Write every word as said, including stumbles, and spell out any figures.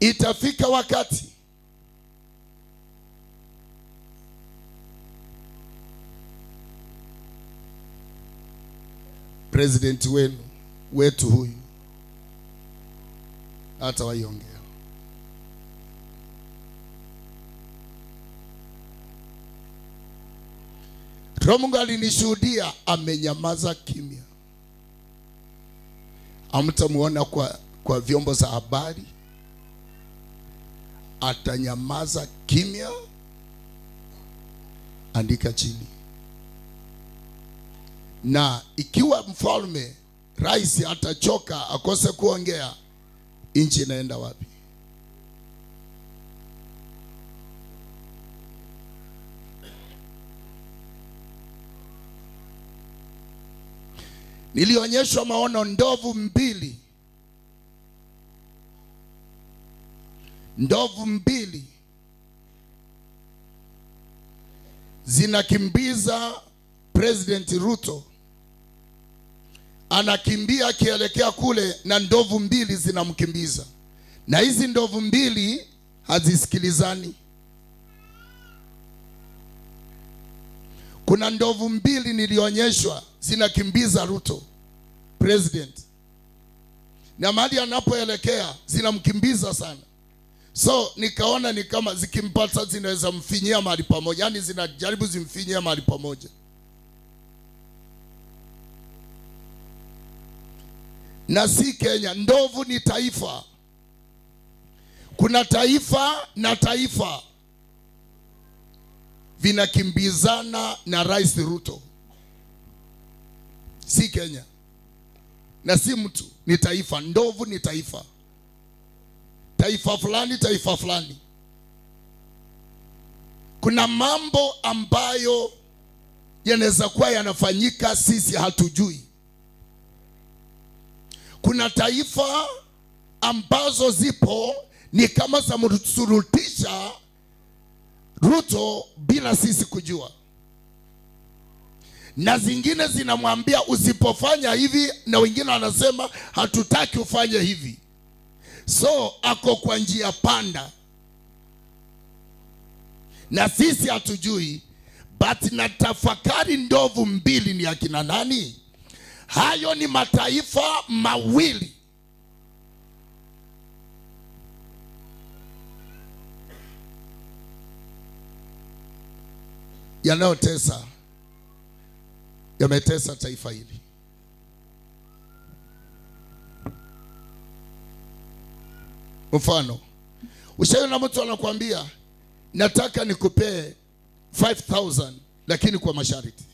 itafika wakati president wenu wetu huyu hata waiongea. Roho Mungu alinishuhudia, amenyamaza kimya. Hamtamuona kwa kwa vyombo za habari, atanyamaza kimya. Andika chini. Na ikiwa mfalme rais atachoka akose kuongea, nchi inaenda wapi? Nilionyeshwa maono ndovu mbili. Ndovu mbili zinakimbiza President Ruto. Anakimbia akielekea kule na ndovu mbili zinamkimbiza. Na hizi ndovu mbili hazisikilizani. Kuna ndovu mbili nilionyeshwa zinakimbiza Ruto president. Na mahali anapoelekea zinamkimbiza sana. So nikaona ni kama zikimpata zinaweza mfinyia mahali pamoja. Yaani zinajaribu zimfinyia mahali pamoja. Na si Kenya, ndovu ni taifa. Kuna taifa na taifa vinakimbizana na Rais Ruto. Si Kenya. Na si mtu, ni taifa. Ndovu ni taifa. Taifa fulani, taifa fulani. Kuna mambo ambayo yanaweza kuwa yanafanyika sisi hatujui. Kuna taifa ambazo zipo ni kama zamsurutisha Ruto bila sisi kujua. Na zingine zinamwambia usipofanya hivi, na wengine wanasema hatutaki ufanye hivi. So ako kwa njia panda. Na sisi hatujui, but natafakari ndovu mbili ni akina nani? Hayo ni mataifa mawili. Yanayotesa, yametesa taifa hili. Mfano, ushaona mtu anakuambia nataka nikupee five thousand lakini kwa masharti.